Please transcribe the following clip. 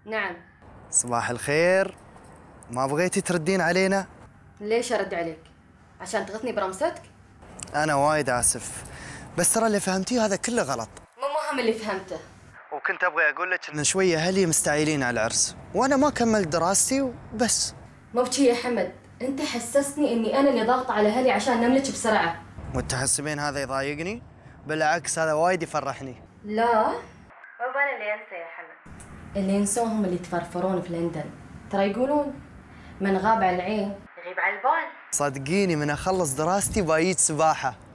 نعم. صباح الخير. ما بغيتي تردين علينا؟ ليش أرد عليك؟ عشان تغثني برمستك؟ أنا وايد آسف، بس ترى اللي فهمتيه هذا كله غلط. مو مهم اللي فهمته. وكنت أبغي أقول لك إن شوية أهلي مستعجلين على العرس، وأنا ما كملت دراستي وبس. مو بشي يا حمد، أنت حسستني إني أنا اللي ضاغطة على أهلي عشان نملك بسرعة. وتحسبين هذا يضايقني؟ بالعكس هذا وايد يفرحني. لا، مو أنا اللي أنسى يا حمد. اللي ينسوهم اللي يتفرفرون في لندن. ترى يقولون من غاب على العين يغيب على البال. صدقيني من أخلص دراستي بايت سباحة.